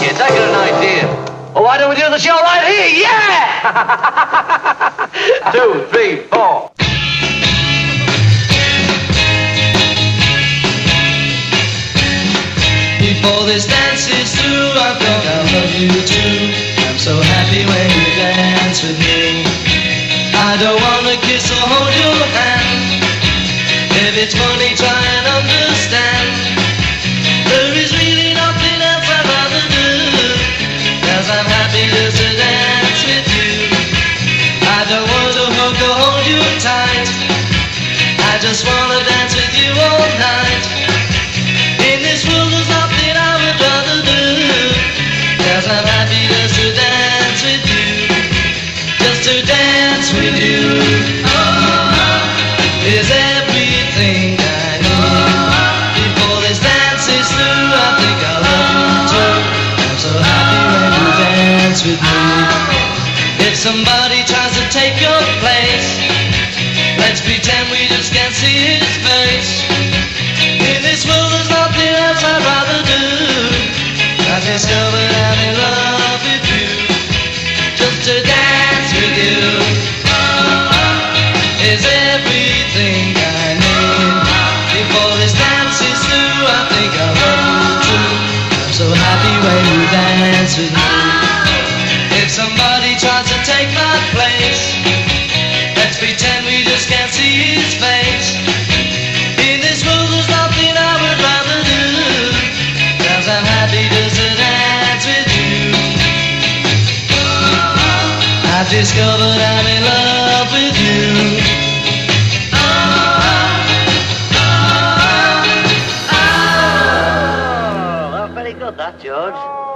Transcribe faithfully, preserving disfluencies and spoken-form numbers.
you. Take it an idea. Well, why don't we do the show right here? Yeah! Two, three, four. Before this dance is through, I think I love you too. I'm so happy when you dance with me. I don't wanna kiss or hold your hand. If it's funny, try and understand. There is really nothing else I'd rather do, 'cause I'm happy just to dance with you. I don't want to hug or hold you tight. I just wanna dance with you all night. In this world there's nothing I would rather do, 'cause I'm happy just to dance with you. Just to dance with you is everything I need. Before this dance is through, I think I love you too. I'm so happy when you dance with me. If somebody tries to take your place, let's pretend we just can't see his face. In this world there's nothing else I'd rather do. I discovered I'm in love with you. Just to dance with you is everything I need. Before this dance is through, I think I love you too. I'm so happy when you dance with me. If somebody tries to take my place, let's pretend we just can't see his face. In this world there's nothing I would rather do, 'cause I'm happy just to dance with you. I've discovered I'm in love with you. Oh, well, very good, that, George.